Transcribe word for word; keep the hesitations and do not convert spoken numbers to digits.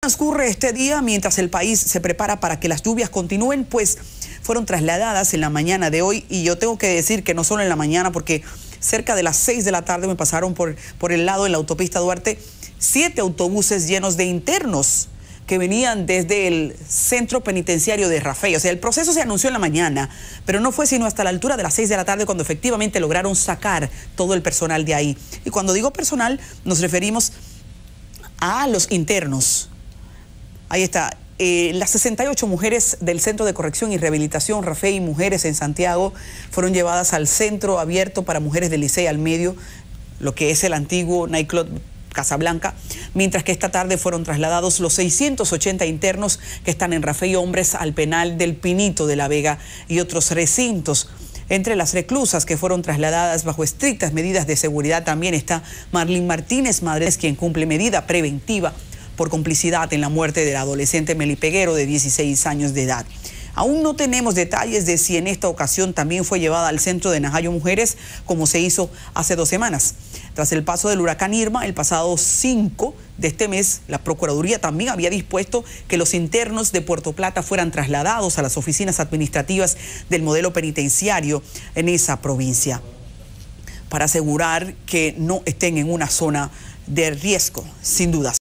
Transcurre este día mientras el país se prepara para que las lluvias continúen, pues fueron trasladadas en la mañana de hoy, y yo tengo que decir que no solo en la mañana, porque cerca de las seis de la tarde me pasaron por, por el lado en la autopista Duarte siete autobuses llenos de internos que venían desde el centro penitenciario de Rafey. O sea, el proceso se anunció en la mañana, pero no fue sino hasta la altura de las seis de la tarde cuando efectivamente lograron sacar todo el personal de ahí. Y cuando digo personal, nos referimos a los internos. Ahí está. Eh, las sesenta y ocho mujeres del Centro de Corrección y Rehabilitación Rafey Mujeres en Santiago fueron llevadas al centro abierto para mujeres del Licey al Medio, lo que es el antiguo nightclub Casablanca, mientras que esta tarde fueron trasladados los seiscientos ochenta internos que están en Rafey Hombres al penal del Pinito de la Vega y otros recintos. Entre las reclusas que fueron trasladadas bajo estrictas medidas de seguridad también está Marlene Martínez, madre, quien cumple medida preventiva por complicidad en la muerte del adolescente Meli Peguero de dieciséis años de edad. Aún no tenemos detalles de si en esta ocasión también fue llevada al centro de Najayo Mujeres, como se hizo hace dos semanas. Tras el paso del huracán Irma, el pasado cinco de este mes, la Procuraduría también había dispuesto que los internos de Puerto Plata fueran trasladados a las oficinas administrativas del modelo penitenciario en esa provincia, para asegurar que no estén en una zona de riesgo, sin dudas.